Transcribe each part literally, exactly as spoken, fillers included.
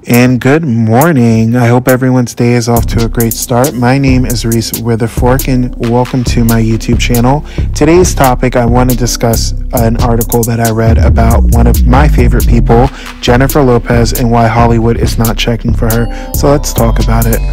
And good morning. I hope everyone's day is off to a great start. My name is Reese Witherfork and welcome to my YouTube channel. Today's topic, I want to discuss an article that I read about one of my favorite people, Jennifer Lopez, and why Hollywood is not checking for her. So let's talk about it.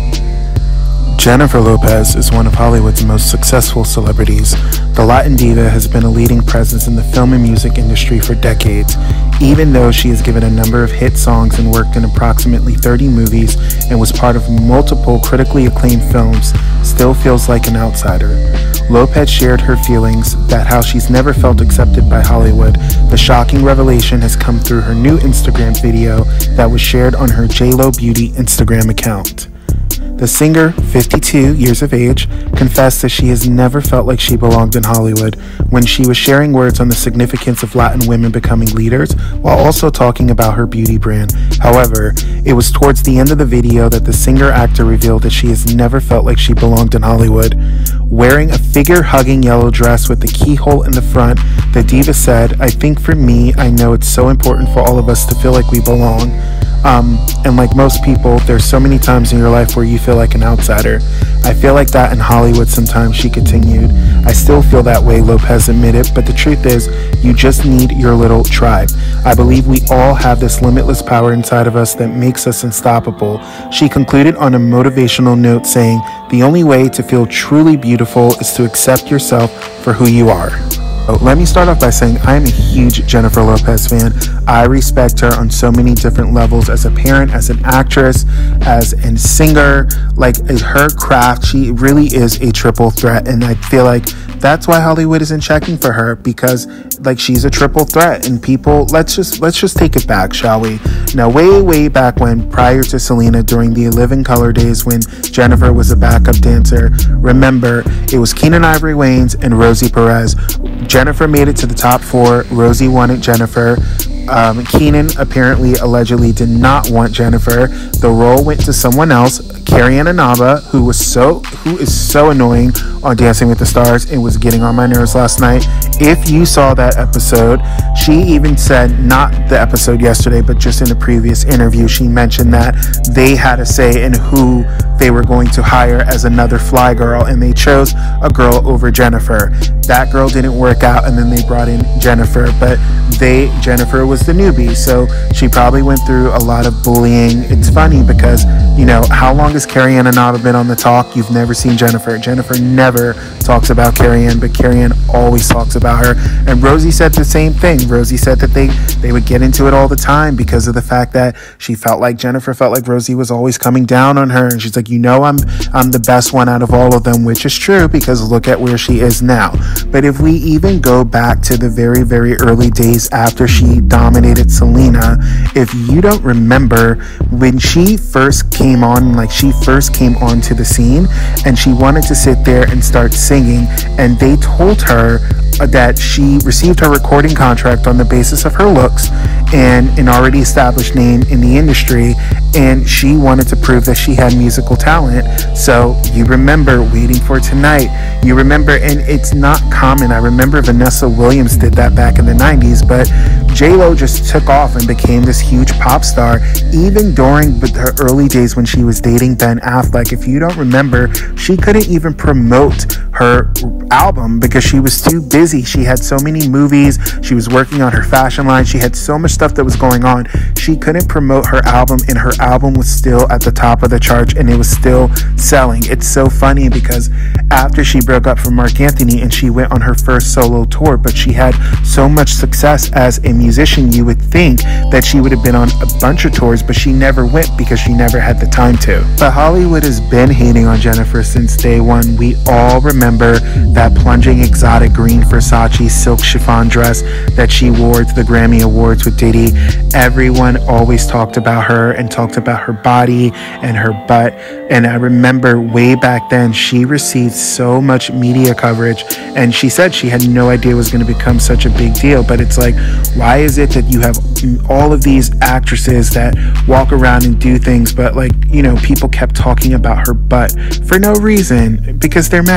Jennifer Lopez is one of Hollywood's most successful celebrities. The Latin diva has been a leading presence in the film and music industry for decades. Even though she has given a number of hit songs and worked in approximately thirty movies and was part of multiple critically acclaimed films, still feels like an outsider. Lopez shared her feelings that how she's never felt accepted by Hollywood. The shocking revelation has come through her new Instagram video that was shared on her J Lo Beauty Instagram account. The singer, fifty-two years of age, confessed that she has never felt like she belonged in Hollywood when she was sharing words on the significance of Latin women becoming leaders while also talking about her beauty brand. However, it was towards the end of the video that the singer-actor revealed that she has never felt like she belonged in Hollywood. Wearing a figure-hugging yellow dress with a keyhole in the front, the diva said, "I think for me, I know it's so important for all of us to feel like we belong." Um, and like most people, there's so many times in your life where you feel like an outsider. I feel like that in Hollywood sometimes, she continued. I still feel that way, Lopez admitted, but the truth is, you just need your little tribe. I believe we all have this limitless power inside of us that makes us unstoppable. She concluded on a motivational note saying, the only way to feel truly beautiful is to accept yourself for who you are. Let me start off by saying I am a huge Jennifer Lopez fan. I respect her on so many different levels as a parent, as an actress, as a singer. Like her craft, she really is a triple threat, and I feel like that's why Hollywood isn't checking for her, because like she's a triple threat. And people, let's just let's just take it back, shall we? Now, way way back when, prior to Selena, during the Living Color days when Jennifer was a backup dancer, remember it was Keenan Ivory Wayans and Rosie Perez. Jennifer made it to the top four. Rosie wanted Jennifer. Um, Keenan apparently, allegedly, did not want Jennifer. The role went to someone else, Carrie Ann Inaba, who was so who is so annoying on Dancing with the Stars and was getting on my nerves last night. If you saw that episode, she even said, not the episode yesterday, but just in a previous interview, she mentioned that they had a say in who they were going to hire as another fly girl, and they chose a girl over Jennifer. That girl didn't work out, and then they brought in Jennifer, but they Jennifer was the newbie, so she probably went through a lot of bullying. It's funny because, you know, how long has Carrie Ann Inaba been on the talk? You've never seen Jennifer. Jennifer never talks about Carrie Ann, but Carrie Ann always talks about her. And Rosie said the same thing. Rosie said that they they would get into it all the time because of the fact that she felt like Jennifer felt like Rosie was always coming down on her, and she's like, you know, I'm I'm the best one out of all of them, which is true because look at where she is now. But if we even go back to the very very early days after she dominated Selena, if you don't remember when she first came on, like she first came onto the scene and she wanted to sit there and start singing, and they told her that she received her recording contract on the basis of her looks and an already established name in the industry, and she wanted to prove that she had musical talent. So you remember Waiting for Tonight, you remember, and it's not common. I remember Vanessa Williams did that back in the nineties, but J Lo just took off and became this huge pop star even during her early days when she was dating Ben Affleck. If you don't remember, she couldn't even promote her album because she was too busy. She had so many movies, she was working on her fashion line, she had so much stuff that was going on, she couldn't promote her album, and her album was still at the top of the charts and it was still selling. It's so funny because after she broke up from Mark Anthony and she went on her first solo tour, but she had so much success as a musician, you would think that she would have been on a bunch of tours, but she never went because she never had the time to. But Hollywood has been hating on Jennifer since day one. We all remember that plunging exotic green Versace silk chiffon dress that she wore to the Grammy Awards with Diddy. Everyone always talked about her and talked about her body and her butt, and I remember way back then she received so much media coverage, and she said she had no idea it was going to become such a big deal. But it's like, why is it that you have all of these actresses that walk around and do things, but like, you know, people kept talking about her butt for no reason because they're mad?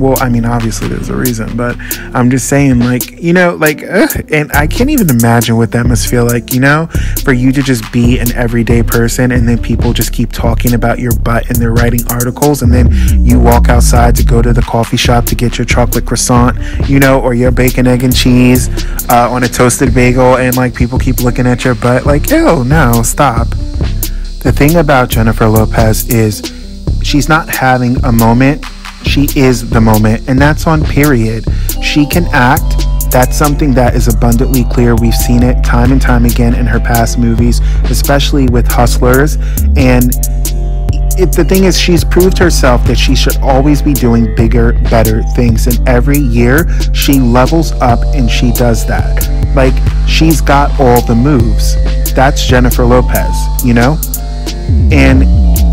Well, I mean, obviously there's a reason, but I'm just saying, like, you know, like, ugh, and I can't even imagine what that must feel like, you know, for you to just be an everyday person and then people just keep talking about your butt and they're writing articles, and then you walk outside to go to the coffee shop to get your chocolate croissant, you know, or your bacon, egg, and cheese uh, on a toasted bagel, and like people keep looking at your butt like, ew, no, stop. The thing about Jennifer Lopez is she's not having a moment. She is the moment, and that's on period. She can act. That's something that is abundantly clear. We've seen it time and time again in her past movies, especially with Hustlers. And it, the thing is, she's proved herself that she should always be doing bigger, better things. And every year, she levels up and she does that. Like, she's got all the moves. That's Jennifer Lopez, you know? And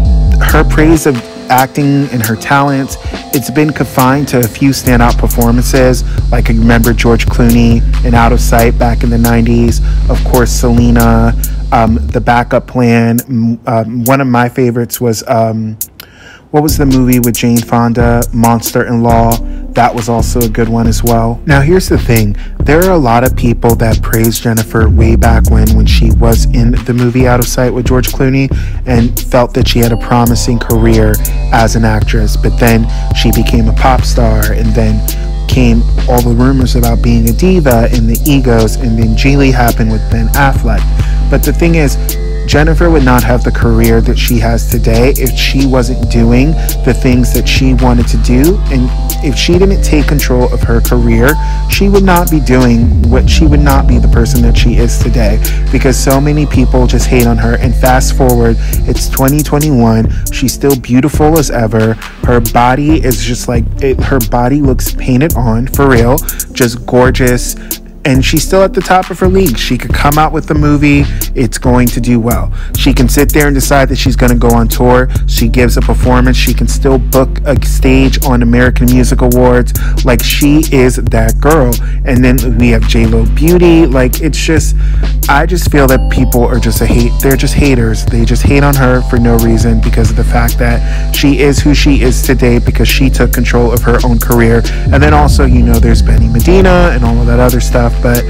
her praise of acting and her talents, it's been confined to a few standout performances. Like, I remember George Clooney in Out of Sight back in the nineties. Of course, Selena, um, The Backup Plan. Um, one of my favorites was, um, what was the movie with Jane Fonda? Monster-in-Law. That was also a good one as well. Now, here's the thing. There are a lot of people that praised Jennifer way back when, when she was in the movie Out of Sight with George Clooney, and felt that she had a promising career as an actress. But then she became a pop star, and then came all the rumors about being a diva and the egos, and then Geely happened with Ben Affleck. But the thing is, Jennifer would not have the career that she has today if she wasn't doing the things that she wanted to do. And if she didn't take control of her career, she would not be doing what she would not be the person that she is today, because so many people just hate on her. And fast forward, it's twenty twenty-one. She's still beautiful as ever. Her body is just like, it, her body looks painted on for real, just gorgeous. And she's still at the top of her league. She could come out with the movie, it's going to do well. She can sit there and decide that she's going to go on tour. She gives a performance. She can still book a stage on American Music Awards. Like, she is that girl. And then we have J-Lo Beauty. Like, it's just, I just feel that people are just a hate. They're just haters. They just hate on her for no reason, because of the fact that she is who she is today because she took control of her own career. And then also, you know, there's Benny Medina and all of that other stuff. But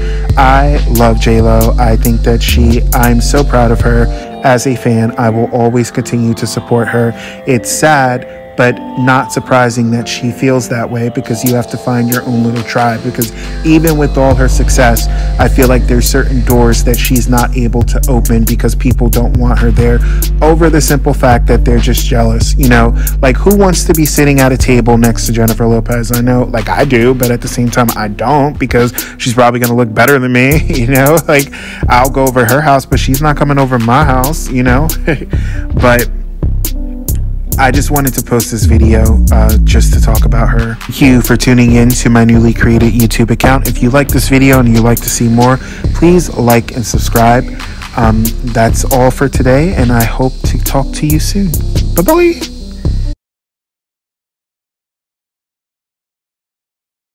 I love J-Lo. I think that she, I'm so proud of her. As a fan, I will always continue to support her. It's sad, but not surprising that she feels that way, because you have to find your own little tribe. Because even with all her success, I feel like there's certain doors that she's not able to open because people don't want her there, over the simple fact that they're just jealous. You know, like, who wants to be sitting at a table next to Jennifer Lopez? I know, like, I do, but at the same time I don't, because she's probably going to look better than me. You know, like, I'll go over her house, but she's not coming over my house, you know. But I just wanted to post this video uh, just to talk about her. Thank you for tuning in to my newly created YouTube account. If you like this video and you'd like to see more, please like and subscribe. Um, that's all for today, and I hope to talk to you soon. Bye-bye.